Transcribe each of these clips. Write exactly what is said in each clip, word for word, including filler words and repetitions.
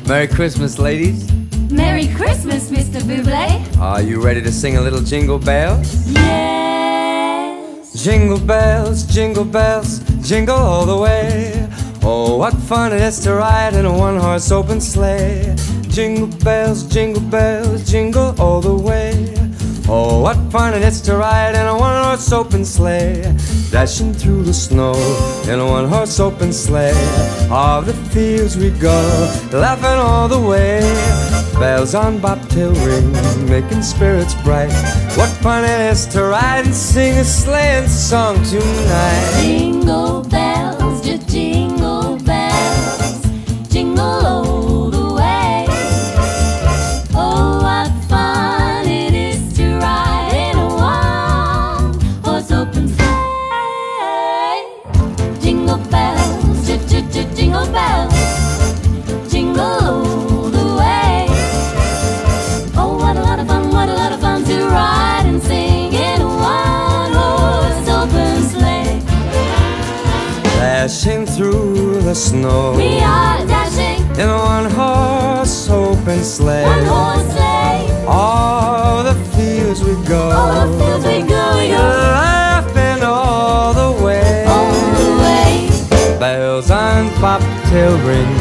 Merry Christmas, ladies. Merry Christmas, Mister Bublé. Are you ready to sing a little Jingle Bells? Yes. Jingle bells, jingle bells, jingle all the way. Oh, what fun it is to ride in a one-horse open sleigh. Jingle bells, jingle bells, jingle all the way. Oh, what fun it is to ride in a one-horse open sleigh. Dashing through the snow in a one-horse open sleigh. All the fields we go, laughing all the way. Bells on bobtail ring, making spirits bright. What fun it is to ride and sing a sleighing song tonight. Jingle bells, just jingle bells, jingle all the way. Oh, what fun it is to ride in a one-horse open sleigh. Jingle bells, just, just, just jingle bells, jingle all the way. Oh, what a lot of fun, what a lot of fun to ride and sing in a one-horse open sleigh. Dashing through the snow, We are dashing in a one-horse open sleigh. one horse sleigh. All the fields we go, All the fields we go, we go laughing all the way. all the way. Bells on bobtail ring,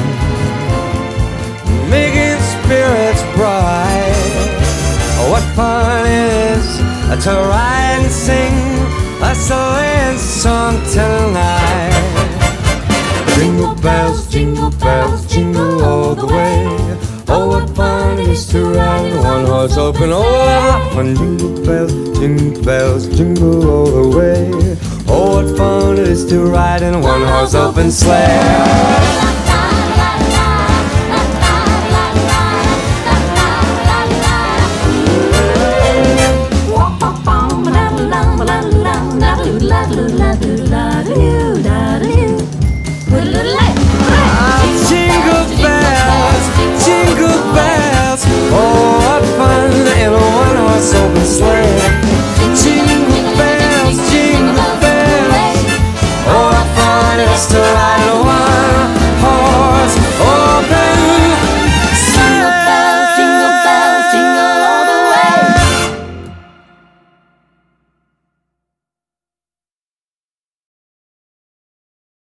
making spirits bright. Oh, what fun it is to ride and sing a sleighing song tonight. Jingle bells, jingle bells, jingle all the way. Oh, what fun it is to ride in one horse open. Oh, what fun! Jingle bells, jingle bells, jingle all the way. Oh, what fun it is to ride in a one horse open sleigh.